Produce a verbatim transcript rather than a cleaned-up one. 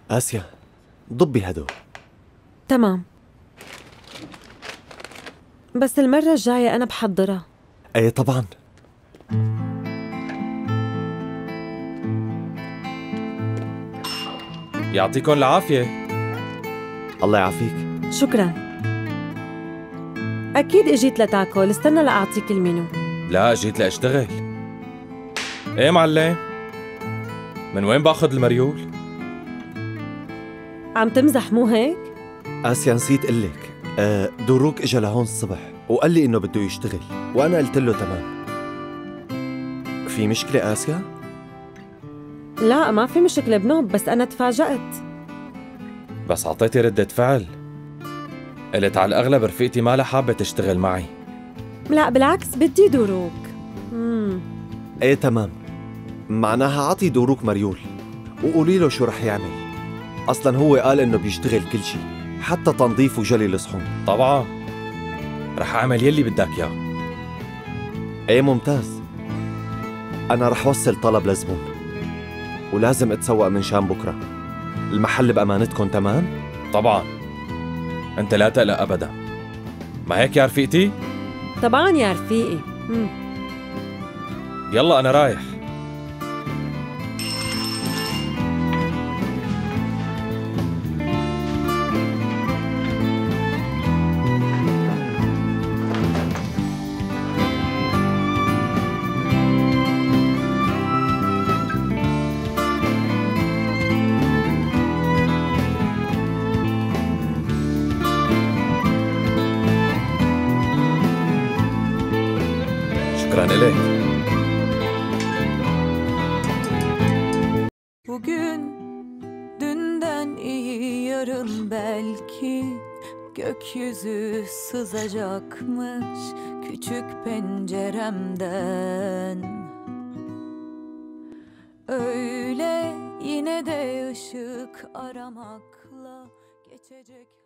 آسيا، ضبي هدول. تمام، بس المرة الجاية أنا بحضرها. ايه طبعا. يعطيكم العافية. الله يعافيك. شكراً. أكيد إجيت لتاكل، استنى لأعطيك المنيو. لا، جيت لأشتغل. ايه معلم، من وين باخد المريول؟ عم تمزح مو هيك؟ آسيا نسيت قلك، آه دروك اجا لهون الصبح وقال لي انه بده يشتغل، وانا قلت له تمام. في مشكلة آسيا؟ لا ما في مشكلة بنوب، بس أنا تفاجأت. بس عطيتي ردة فعل. قلت على الأغلب رفيقتي ما لها حابة تشتغل معي. لا بالعكس بدي دروك. مم. ايه تمام، معناها عطي دروك مريول وقولي له شو رح يعمل. اصلا هو قال انه بيشتغل كل شي، حتى تنظيف وجلي الصحون. طبعا رح أعمل يلي بدك إياه. ايه ممتاز. انا رح وصل طلب لزبون، ولازم اتسوق من شان بكره. المحل بامانتكم تمام؟ طبعا، أنت لا تقلق أبدا. ما هيك يا رفيقتي؟ طبعاً يا رفيقي. مم. يلا أنا رايح. شكرا إليك. Bugün dünden iyi, yarın belki gökyüzü sızacakmış küçük penceremden. Öyle yine de ışık aramakla geçecek.